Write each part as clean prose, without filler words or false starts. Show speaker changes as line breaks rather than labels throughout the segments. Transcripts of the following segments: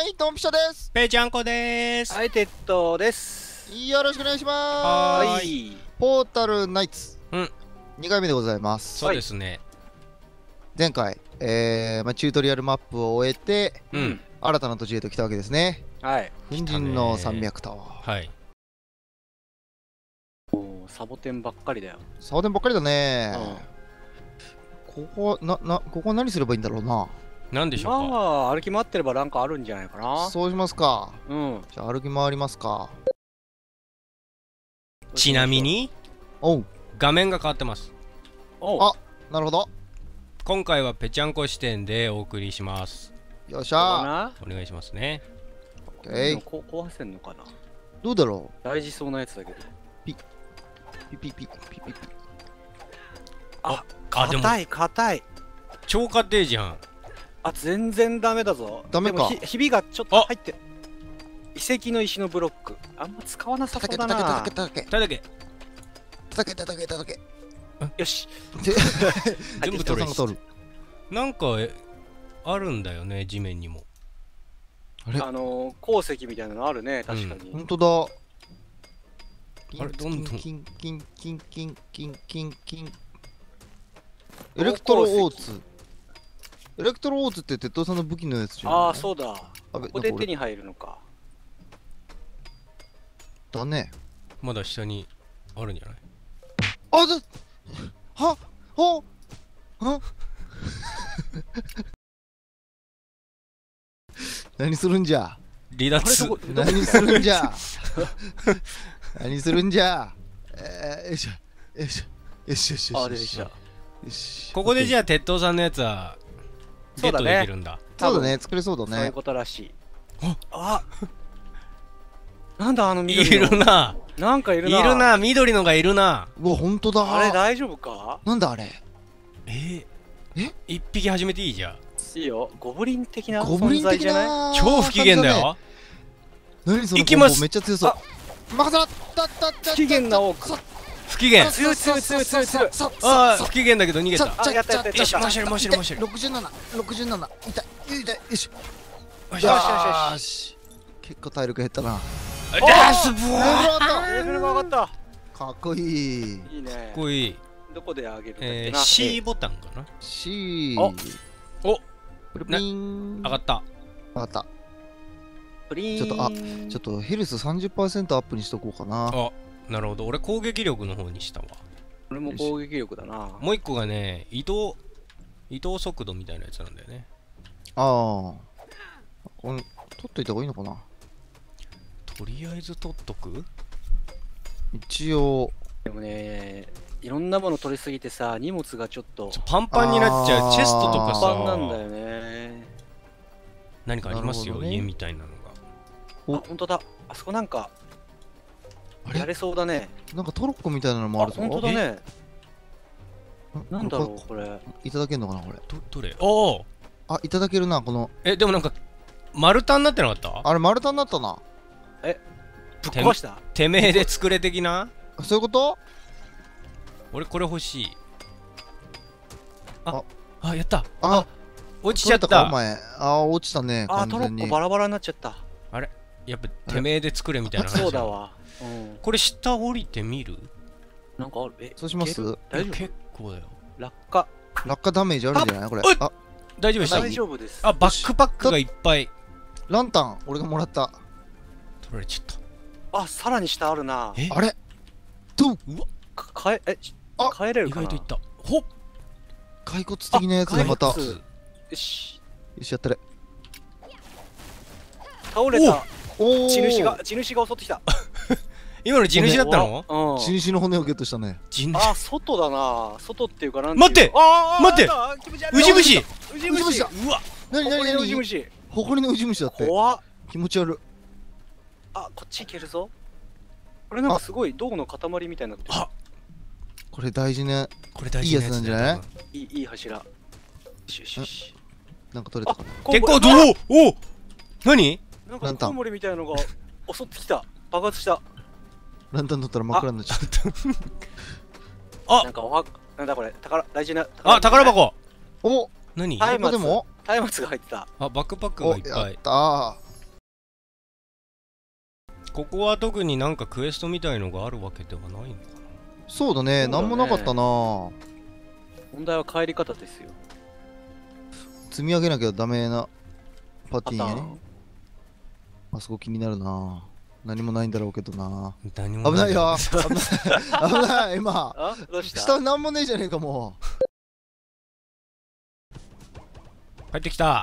い、ドンピシャです。
ぺーちゃんこでーす。
はい、テッドです。
よろしくお願いしま
は
す。
い。
ポータルナイツ。
うん。
2回目でございます。
そうですね。
前回、チュートリアルマップを終えて、
うん。
新たな土地へと来たわけですね。
はい。
粉塵の山脈タワー。
はい。
もうサボテンばっかりだよ。
サボテンばっかりだね。ここ何すればいいんだろうな。
なんでしょうか。
まあ、歩き回ってればなんかあるんじゃないかな。
そうしますか。
うん。
じゃあ歩き回りますか。
ちなみに、
おう。
画面が変わってます。
おう。
なるほど。
今回はぺちゃんこ視点でお送りします。
よっし
そうだ
ゃ
な。
お願いしますね。
ー。オッケー。
壊せんのかな。
どうだろ
大事そうなやつだけど。
う。ピピピピピピ。
あ、でも
硬い、硬い。
超過程じゃん。
あ、全然ダメだぞ。
ダメか
でもひびがちょっと入ってる。遺跡の石のブロック。あんま使わなさそうだな。
叩け。
ただけ
よし。
全部取れ
取る。
なんかあるんだよね、地面にも。
あれ
鉱石みたいなのあるね、確かに。
ほんとだ。
あれどんどん
キン。エレクトロオーツ。エレクトロオーツって鉄道さんの武器のやつじゃん。
ああ、そうだ。
こ
ここで手に入るのか。
だね。
まだ下にあるんじゃない？
あだは何するんじゃ
離脱。
何するんじゃ何するんじゃよいしょよいしょよしよしよし
あ、出てきた。
よし。
ここでじゃあ鉄道さんのやつはゲットできるんだ。
そうだね、作れそうだね。
そういうことらしい。あ、なんだあの
い
緑の。
るな。
なんかいるな。
いるな、緑のがいるな。
うわ、ほんとだ。
あれ大丈夫か？
なんだあれ。
一匹始めていいじゃん。
いいよ。ゴブリン的な
ゴブリン的
存在じゃない？
な
超不機嫌だよ。
何その
行きます
コンボめっちゃ強そう。任せろ。
不機嫌な多く。
不機嫌。
強い。
ああ、不機嫌だけど逃げた。
あ、やった。
よし、マシュル。
67痛いよし
よ
よし。結構体力減ったな。
ダースブワー。
レベルが上がっ
かっこいい。
た。いいね。
かっこいい。
どこで上げるんだっけな。
C ボタンかな。
C。
お、
プルピン。
上がった。
上がった。
プリ
ちょっと
ーン。
ちょっとヘルス 30% アップにしとこうかな。
あ、なるほど。俺攻撃力の方にしたわ。
俺も攻撃力だな。
もう一個がね、移動速度みたいなやつなんだよね。
ああ。これ取っといた方がいいのかな。
とりあえず取っとく。
一応。
でもね、いろんなもの取りすぎてさ、荷物がちょっと
パンパンになっちゃう。チェストとか
パンなんだ
さ、
よね。
何かありますよ、
なるほどね
家みたいなのが。
あ、ほんとだ。あそこなんか
あれ
やれそうだね。
なんかトロッコみたいなのもあるぞ。
ほんとだね。なんだろうこれ。
いただけるのかなこれ。
どれ？おお。
あ、いただけるなこの。
でもなんか丸太になってなかった？
あれ丸太になったな。
ぶっ壊した？
てめえで作れ的な？
そういうこと？
俺これ欲しい。
あ、
やった。
あ、
落ちちゃっ
取れかお
た。
前。あ、落ちたね。
あ、
完全に
トロッコバラバラになっちゃった。
やっぱてめえで作れみたいな話。
そうだわ。うん。
これ下降りてみる？
なんかある。
そうします？
大丈夫？
結構だよ。
落下。
落下ダメージあるんじゃないこれ。あ、
大丈夫でした？
大丈夫です。
バックパックがいっぱい
ランタン俺がもらった。
取られちゃった。
あ、さらに下あるな。
あれと
うわ、
変えれるかな。
意外といった。ほっ、
骸骨的なやつがまた。よ
骸骨し、
し、やったれ。
倒れた
おお。
地主が襲ってきた。
今の地主だったの？
うん。
地主の骨をゲットしたね。
地主。
あ、外だな。外っていうかなん
待って、待って、ウジ虫。
ウジ虫だ。
うわ、
なになにな
ウジ
に。
虫。
誇りのウジ虫だって。
怖っ。
気持ち悪い。
あ、こっち行けるぞ。これなんかすごい銅の塊みたいになってる。
あ、
これ大事ね。
これ大事なやつ
いいやつなんじゃない？
いい柱。よしよしよし。
なんか取れたかな。
結構お、何？
なんかコウモリみたいなのが襲ってきた。爆発した。
ランタン取ったら真っ暗になっちゃった。
あ、
なんかなんだこれ、大事な。
あ、宝箱。
お、
何？
松
でも
松明が入ってた。
バックパックがいっぱい。
やった
ここは特になんかクエストみたいのがあるわけではないのかな。
そうだね、
そうだね
なんもなかったな。
問題は帰り方ですよ。
積み上げなきゃダメなパティンやね。
パターン。
あそこ気になるな。何もないんだろうけどな。
何も
危ないよ。
そう
危ない。危ない、今。
あ、どうした？
下なんもねえじゃねえか、も
帰ってきた。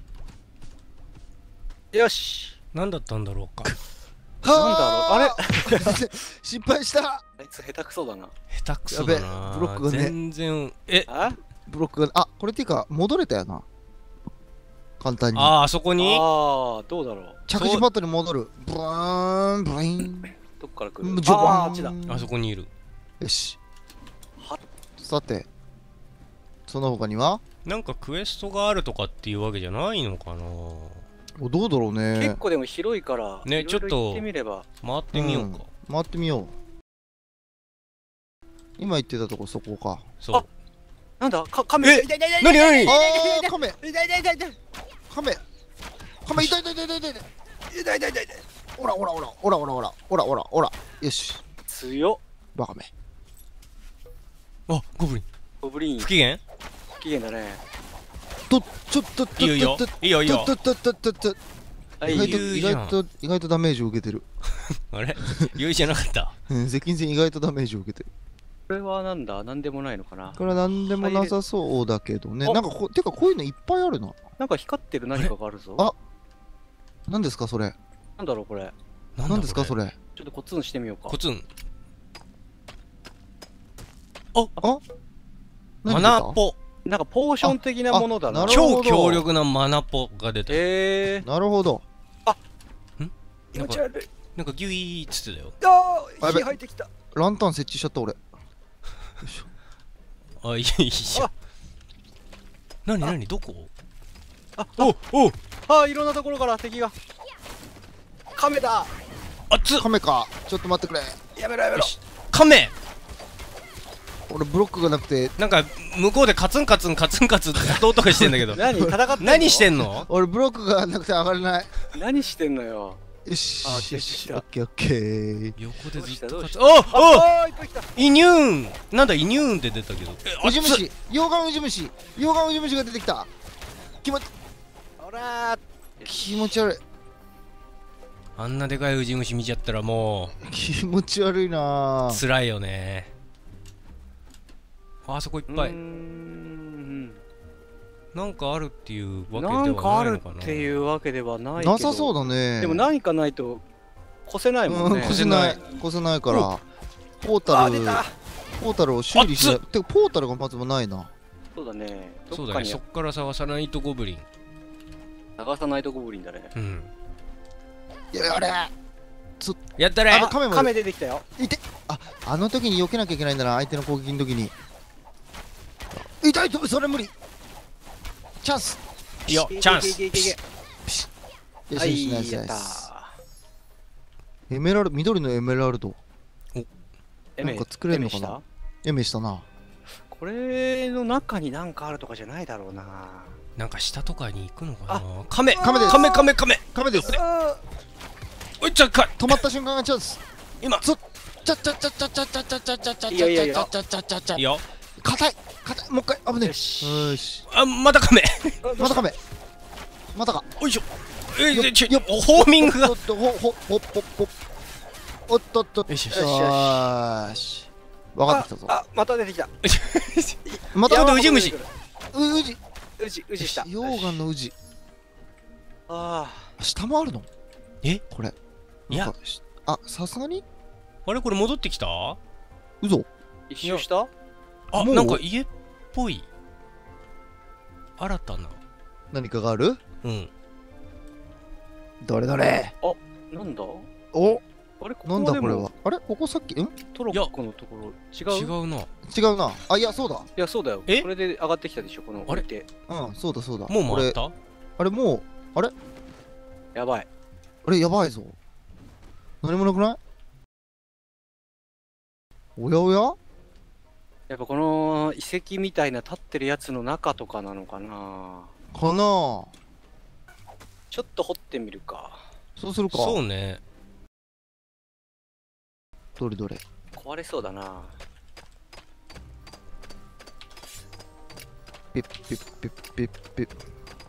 よし。
何だったんだろうか。
う。
なんだろうあれ
失敗した。
あいつ下手くそだな。
下手くそだ
や
な。
べブロックがね
全然
あ
ブロックが、あ、これっていうか、戻れたよな。簡単に。
あそこに
あー、どうだろう。
着地パッドに戻る。ブーン、ブイーン。
どっから来る？
ジョバーン
あー、あっちだ。
あそこにいる。
よし。
は
さて、その他には
なんかクエストがあるとかっていうわけじゃないのかな。
お、どうだろうね。
結構でも広いから、
ね
いろいろ
ちょっと
行ってみれば。
回ってみようか。
回ってみよう。今言ってたとこそこか。
そう。
なんだカメ。
え
痛い痛い痛い
何何
あー、カメ
痛い痛い痛い痛い
カメカメ痛い痛い痛い痛い痛い
痛い痛い痛い痛い。
おらおらおらおらおらおらおらおらおらよし
強っ。
バカめ
あ、ゴブリン。
ゴブリン
不機嫌？
不機嫌だね。
とちょっと
いいよいいよ。いいよいいよ。
と
はい。
意外と
言うじゃん
意外とダメージを受けてる。
あれ優位じゃなかった。
接近戦意外とダメージを受けてる。
これはなんだ？なんでもないのかな。
これは何でもなさそうだけどね。
あ
なんかてかこういうのいっぱいあるな。
なんか光ってる何かがあるぞ。
あ何ですかそれ。
なんだろうこれ。
何ですかそ
れ。
れ。
ちょっとコツンしてみようか
コ。ツン。
あ
マナポ。
なんかポーション的なものだな。
あなるほど
超強力なマナポが出た。
なるほど。
気持ち悪い。
なんかギュイーっつってたよ。
あー、
やべ
火入ってきた。
ランタン設置しちゃった俺。よいしょ
あ、いいじゃん
あ。
なになにどこ？
あ、
おお
あー、いろんなところから敵が。カメだ。
あっつ
カメか。ちょっと待ってくれ。
やめろやめろ。
カメ。
俺ブロックがなくて。
なんか向こうでカツンカツンカツンカツンって音がしてんだけど。
何戦ってんの？
何してんの？
俺ブロックがなくて上がれない。
何してんのよ。
よし。
あ
よ
消した
しオッケーオッケー。
横でずっとカツン。
どうした
おお
あー、いっぱい来た。
イニューン。なんだイニューンって出たけど。
ウジ虫溶岩ウジ虫溶岩ウジ虫が出てきた。
ほらー。
気持ち悪い。
あんなでかいウジ虫見ちゃったらも
気持ち悪いな
う辛いよね。あそこいっぱい。なんかあるっていうわけでは
なんかある
ないのかな。
っていうわけではないけど。
なさそうだね。
でも何かないと越せないもんね。
越せない越せないからポータル
あー出た。
ポータルを修理しないてかポータルがまずもないな。
そうだね。
そうだね。
どっかに
そっから探さないとゴブリン。
探さないとゴブリンだね。
うん。
あれ
やったれ。
あカメも
カメ出てきたよ。
あの時に避けなきゃいけないんだな相手の攻撃の時に。痛いとそれ無理。チャンス。
いいよチャンス。
よしよしナイスナイ
やった
ス。エメラルド緑のエメラルド
ー。
なんか作れんのかな
エメした
エメしたな。
これの中に何かあるとかじゃないだろうな。
なんか下とかに行くのかな。カメ
カメです
カメカメカメ。
カメです。
おいちょか。
止まった瞬間がチャンス。
今。
ちゃちゃちゃちゃちゃちゃちゃちゃちゃちゃちゃ
いやいやいや
ちゃちゃちゃちゃちゃ
いいよ。
硬い硬いもう一回危ねえ。
よし。
よし
あまたカメ。
またカメまたか。
おいしょ。
よ
ち
よ
ょホーミングが。
おっとほほほっぽっぽおっとっと
よしよし。
よし
よーし分かってきたぞ。
あ、また出てきた。
また
やばいウジ虫
ウジ
ウジした。
溶岩のウジ
あ
下もあるの
え
これ
いや
なんかあさすがに
あれこれ戻ってきた？
嘘
ー、一周した
あ
もう
なんか家っぽい。新たな。
何かがある
うん。
どれどれ
なんだ
お
あれこ
なん
こでも
だこれはあれここさっき
トロッコのところ違う
違うな。
違うなあいやそうだ
いやそうだよ。
え
これで上がってきたでしょこの
あれ
置いて。
うんそうだそうだ
もう回った？
あれもう
やばい。
あれやばいぞ何もなくないおやおや
やっぱこの遺跡みたいな立ってるやつの中とかなのかな。
かな
ちょっと掘ってみるか。
そうするか
そうね。
どれどれ。
壊れそうだな。
ピッピッピッピッピッ。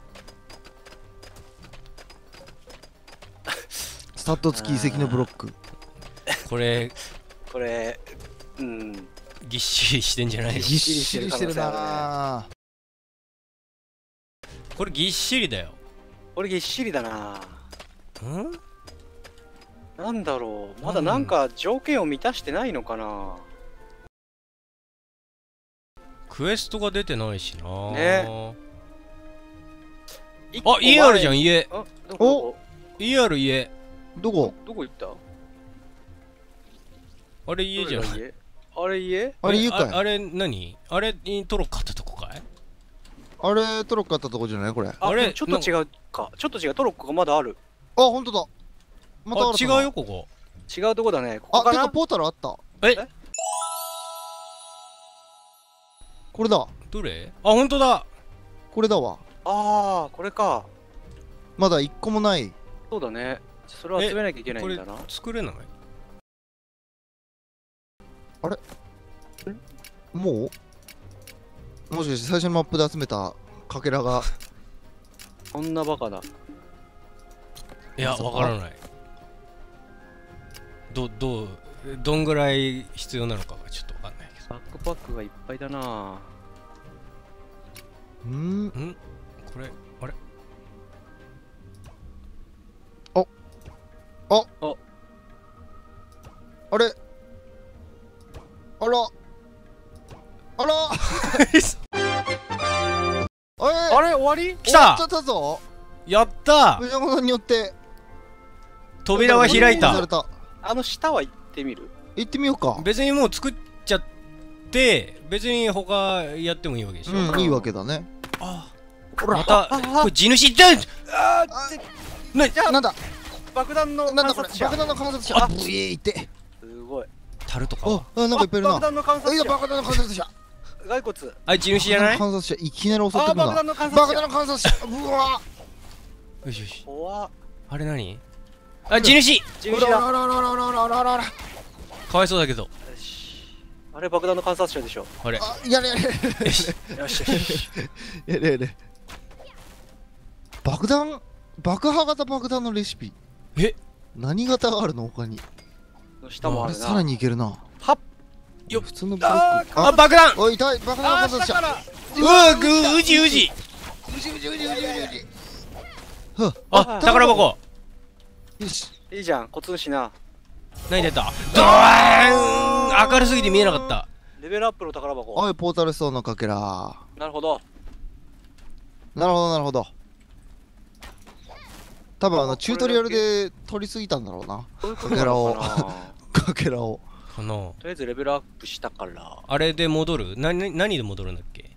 スタッド付き遺跡のブロック。
これ
これ、うん。
ぎっしりしてんじゃないの？
ぎっしりしてるな
これぎっしりだよ。
これぎっしりだな。
ん？
なんだろう。まだなんか条件を満たしてないのかな。
クエストが出てないしな。
ね。
あ、家あるじゃん、家。
あ、どこ？
家ある家。
どこ？
どこ行った？
あれ家じゃない。
あれ家？
あれ家かい？
あれ何？あれにトロ買ったとこかい？
あれトロッコあったとこじゃないこれ。
あれ
あれ
ちょっと違うか。ちょっと違う。トロッコがまだある。
あ、ほんとだ。また
あ、
新たな
違うよ、ここ。
違うとこだね。ここ
あ、
かな？
てかポータルあった。
え？
これだ。
どれ？あ、ほんとだ。
これだわ。
ああ、これか。
まだ一個もない。
そうだね。それを集めなきゃいけないんだな。
作れない？
もうもしかして最初のマップで集めたかけらが。
そんなバカだ。
いや、わからない。どんぐらい必要なのかがちょっとわかんないけど。
バックパックがいっぱいだな。
これ、あれ？
あれあらあら
あれ終わり？
来た
終わっちゃったぞ。
やった
藤山さんによって
扉は開いた。
された。
あの下は行ってみる？
行ってみようか。
別にもう作っちゃって、別に他やってもいいわけでしょ。
うん、いいわけだね。
あ
ほら
また、これ地主って
ああ、
なんだ
爆弾の
なんだこれ
観察者。
爆弾の観察者。あ、ブエーいて。
すごい。
樽とか。
あ、なんかいっぱいいるな。
爆弾の観
いや、
察者。
爆弾の観察者。
骸骨。
あれ地主じゃない？
観察者、いきなり襲ってくるな。
爆弾の観察者。
爆弾の観察者。うわ。
よしよし。
怖っ。
あれ何？あ、地主
地主だ。
あららららららららら。
かわいそうだけど。
よし。あれ爆弾の観察者でしょ。
あれ。
あ、やれやれやれ。
よし。
よしよし。
やれやれ。爆弾、爆破型爆弾のレシピ。
え？
何型があるの他に？
の下もあるな。
あれさらにいけるな。
はっ。
よっ
普通のブロック。
あ、爆弾！
おい、痛い、爆弾の
あー、
観察者。
下から。
うじうじ。
うじうじうじうじうじうじ。
あ、宝箱。
よし。
いいじゃん。コツンしな。
何出た？ドーン！明るすぎて見えなかった。
レベルアップの宝箱。
おい、ポータルストーンのかけら。
なるほど。
なるほど、なるほど。多分チュートリアルで取りすぎたんだろうな。
そういうことなのかな。
かけらを。
かな。
とりあえずレベルアップしたから。
あれで戻る？何で戻るんだっけ？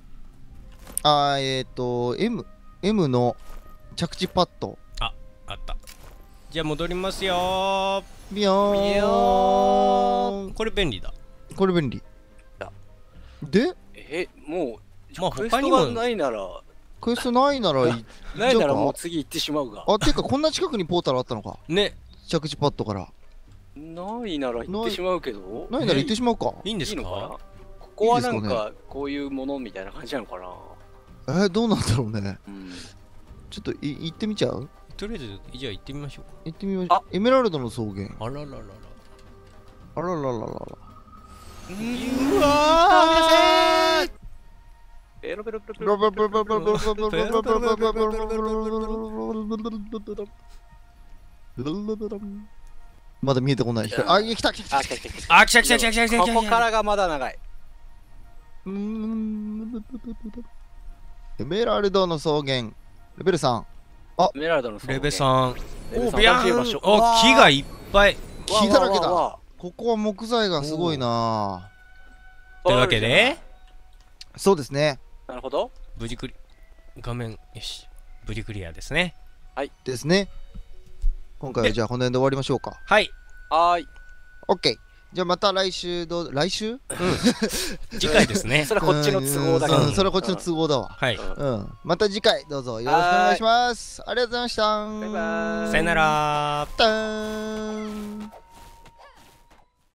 M の着地パッド。
あった。じゃあ戻りますよー。
ビヨーン。
これ便利だ。
これ便利。で
もう、
まあ
クエスト
他にも
がないなら、
クエストないなら
ないならもう次行ってしまうが。
あ、ていうかこんな近くにポータルあったのか。
ね。
着地パッドから。
ないなら行ってしまうけど。
ないなら行ってしまうか。
いいんです
いいのかな？
か？
ここはなん
いいですか
かこういうものみたいな感じなのかな。
どうなんだろうね。
うん。
ちょっと行ってみちゃう？
とりあえず、じゃあ行ってみましょう。
行ってみましょう。エメラルドの草原。
あらららら。
あららららら。
うわー！
ペロペロペロペロペロペロペロ。
まだ見えてこない。あ、来た来た来た。
あ、来た来た来た。
あ、来た来た来た来た来た。
ここからがまだ長い。
エメラルドの草原。レベル3。
エメラルドの草原。
レベ3。
レベ3
お、ビャ
新しい場所。
ーン！お、木がいっぱい。
木だらけだ。
わ
ここは木材がすごいな。
というわけで、
そうですね。
なるほど。
無事画面、よし。無事クリアですね。
ですね。今回はじゃあこの辺で終わりましょうか。
はい。
はーい。
OK。じゃあまた来週来週？
次回ですね。
それはこっちの都合だけど。
それはこっちの都合だわ。
はい。
また次回どうぞよろしくお願いします。ありがとうございました。
バイバーイ。
さよなら。
たーん。